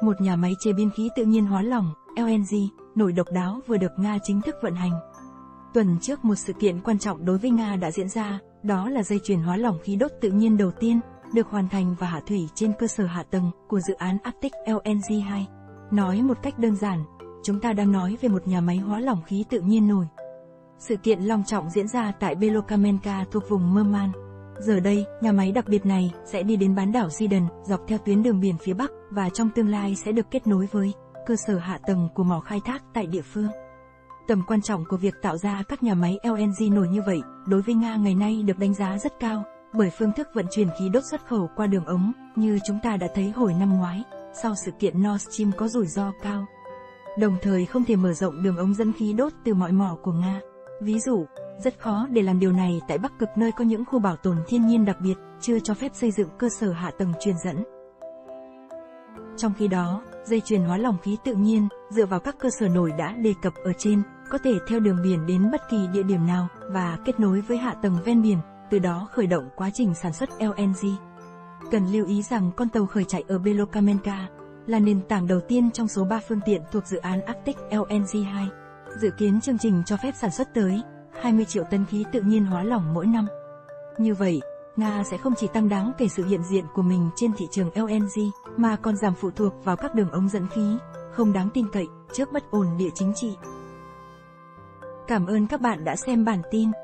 một nhà máy chế biến khí tự nhiên hóa lỏng, LNG, nổi độc đáo vừa được Nga chính thức vận hành. Tuần trước một sự kiện quan trọng đối với Nga đã diễn ra, đó là dây chuyền hóa lỏng khí đốt tự nhiên đầu tiên, được hoàn thành và hạ thủy trên cơ sở hạ tầng của dự án Arctic LNG 2. Nói một cách đơn giản, chúng ta đang nói về một nhà máy hóa lỏng khí tự nhiên nổi. Sự kiện long trọng diễn ra tại Belokamenka thuộc vùng Murmansk. Giờ đây, nhà máy đặc biệt này sẽ đi đến bán đảo Sidon, dọc theo tuyến đường biển phía Bắc, và trong tương lai sẽ được kết nối với cơ sở hạ tầng của mỏ khai thác tại địa phương. Tầm quan trọng của việc tạo ra các nhà máy LNG nổi như vậy, đối với Nga ngày nay được đánh giá rất cao, bởi phương thức vận chuyển khí đốt xuất khẩu qua đường ống, như chúng ta đã thấy hồi năm ngoái, sau sự kiện Nord Stream có rủi ro cao. Đồng thời không thể mở rộng đường ống dẫn khí đốt từ mọi mỏ của Nga. Ví dụ, rất khó để làm điều này tại Bắc Cực nơi có những khu bảo tồn thiên nhiên đặc biệt, chưa cho phép xây dựng cơ sở hạ tầng truyền dẫn. Trong khi đó, dây chuyền hóa lỏng khí tự nhiên, dựa vào các cơ sở nổi đã đề cập ở trên, có thể theo đường biển đến bất kỳ địa điểm nào, và kết nối với hạ tầng ven biển, từ đó khởi động quá trình sản xuất LNG. Cần lưu ý rằng con tàu khởi chạy ở Belokamenka là nền tảng đầu tiên trong số 3 phương tiện thuộc dự án Arctic LNG 2. Dự kiến chương trình cho phép sản xuất tới 20 triệu tấn khí tự nhiên hóa lỏng mỗi năm. Như vậy, Nga sẽ không chỉ tăng đáng kể sự hiện diện của mình trên thị trường LNG, mà còn giảm phụ thuộc vào các đường ống dẫn khí, không đáng tin cậy, trước bất ổn địa chính trị. Cảm ơn các bạn đã xem bản tin.